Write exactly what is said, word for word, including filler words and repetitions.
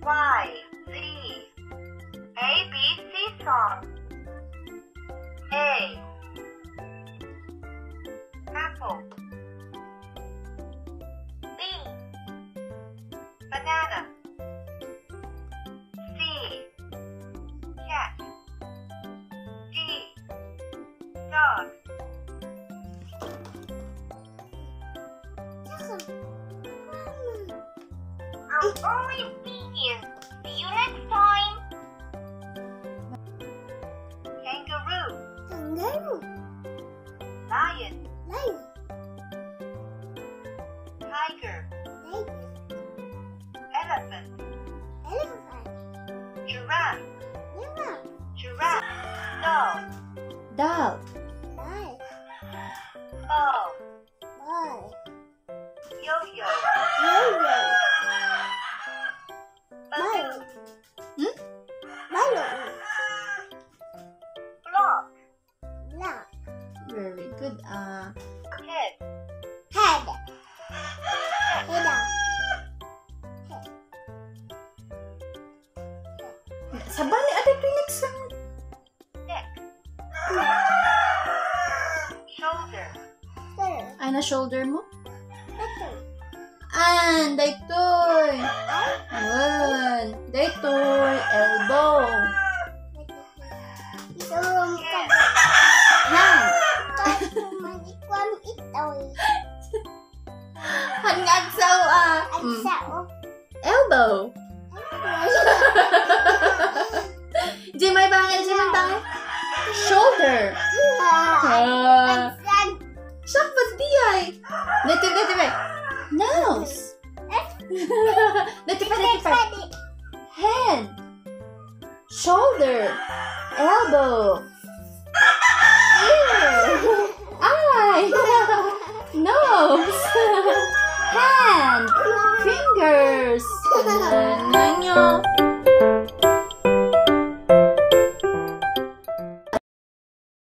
Y, Z. A, B, C song. A. Apple. B. Banana. C. Cat. D. Dog. I'm only vegan. See you next time. Kangaroo. Kangaroo. Lion. Lion. Tiger. Tiger. Elephant. Elephant. Giraffe. Giraffe. Giraffe. Dog. Dog. Dog. Ball. Ball. Yo-yo. Yo-yo. Balloon. Hmm? Balloon. Block. Block. Very good. Uh, Head. Head. Head. sabali ate to next song. Neck. Shoulder. Sir. Ay, na shoulder mo? Better. And daytoy. One. Daytoy. Elbow. Iturong ka. Hand. Tapos manikwam itoy. Hangad sa ah. At Mm. sao. Elbow. Di may bangil di man tayo. Shoulder. Ah. At san. Sakbat di ay. Dito dito ba? Nose. Dito pa dito pa. Head. Shoulder. Elbow.